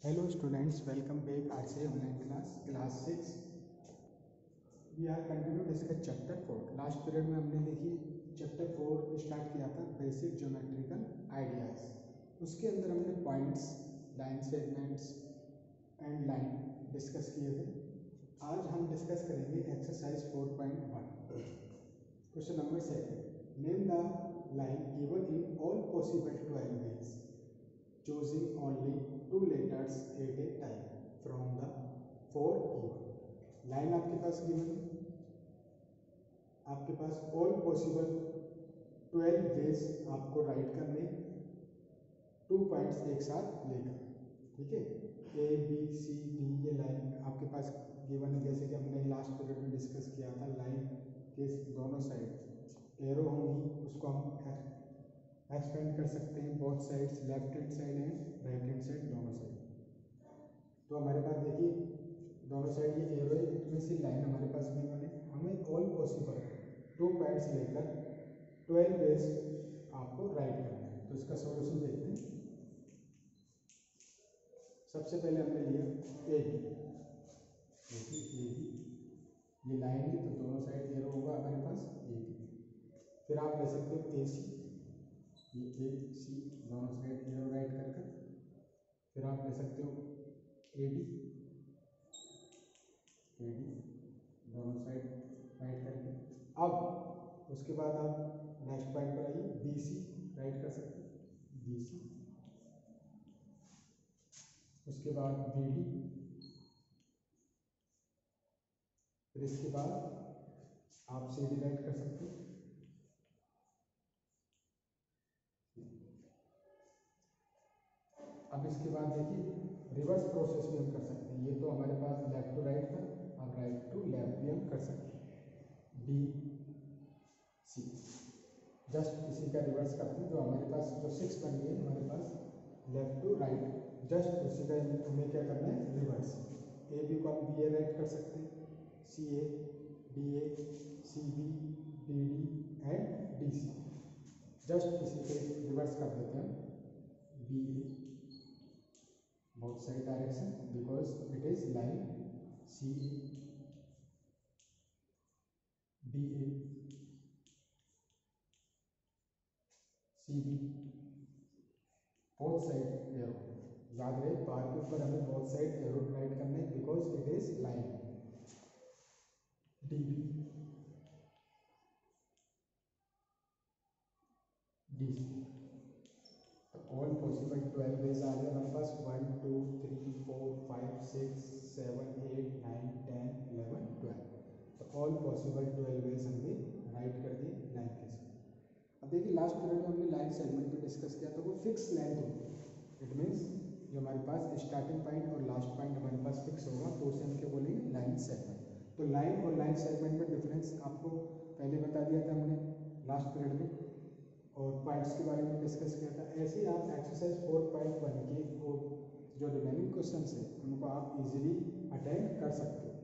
Hello students, welcome back RCA online class 6. We are continue to discuss chapter 4. Last period में हमने देखी chapter 4 start किया था basic geometrical ideas. उसके अंदर हमने points, line segments and line discuss किए थे. आज हम डिस्कस करेंगे exercise 4.1. Question number 7. Name the line given in all possible 12 ways, choosing only 2 letters at a time from the 4 given. Line आपके पास गिवन है, आपके पास ऑल पॉसिबल 12 वेज आपको राइट करने 2 पॉइंट्स एक साथ लेकर. ठीक है, ए बी सी डी ये लाइन आपके पास गिवन है. जैसे कि हमने लास्ट पीरियड में डिस्कस किया था, लाइन के दोनों साइड एरो होंगी, उसको हम एक्सपेंड कर सकते हैं both sides, left hand side and right hand side, दोनों साइड. तो हमारे पास देखिए दोनों साइड ये एरो है, इतनी सी लाइन हमारे पास गिवन है. हमें ऑल पॉसिबल 2 पॉइंट्स लेकर 12 वेज आपको राइट करना है. तो इसका सॉल्यूशन देखते हैं. सबसे पहले हमने लिया ए बी. देखिए ए बी ये लाइन है, तो दोनों साइड एरो होगा हमारे पास ए बी. फिर आप ले सकते हो ए सी, ये ए सी दोनों साइड एरो राइट कर. फिर आप ले सकते हो ए डी दोनों साइड राइट करके. अब उसके बाद आप नेक्स्ट पॉइंट पर आइए, बी सी राइट कर सकते हैं, बी सी. उसके बाद बी डी. फिर इसके बाद आप सी डी राइट कर सकते हैं. अब इसके बाद देखिए रिवर्स प्रोसेस भी हम कर सकते हैं. ये तो हमारे पास लेफ्ट टू राइट था, अब राइट टू लेफ्ट भी हम कर सकते हैं. डी सी जस्ट इसी का रिवर्स करते हैं. जो हमारे पास जो 6 बन गई हमारे पास लेफ्ट टू राइट, जस्ट उसी का हमें क्या करना है, रिवर्स. ए बी को हम बी ए राइट कर सकते हैं, C A D A, C B D D and D C. Just इसी के रिवर्स कर देते हैं B A both side direction because it is line CA DA CB both side arrow. याद रहे बार के ऊपर हमें both side arrow राइट करना है because it is line. DB DC. All possible 12 ways आ गए हमारे पास. 1 2 3 4 5 6 7 8 9 10 11 12. तो ऑल पॉसिबल 12 वेज हमने राइट कर दिए लाइन के साथ. अब देखिए लास्ट पीरियड में हमने लाइन सेगमेंट पे डिस्कस किया था, वो फिक्स लेंथ होगी. इट मीन्स जो हमारे पास स्टार्टिंग पॉइंट और लास्ट पॉइंट हमारे पास फिक्स होगा, तो उसे हम क्या बोलेंगे, लाइन सेगमेंट. तो लाइन और लाइन सेगमेंट में डिफरेंस आपको पहले बता दिया था हमने लास्ट पीरियड में, और पॉइंट्स के बारे में डिस्कस किया था. ऐसे ही आप एक्सरसाइज 4.1 के वो जो रिमेनिंग क्वेश्चंस है उनको आप इजीली अटेंड कर सकते हो.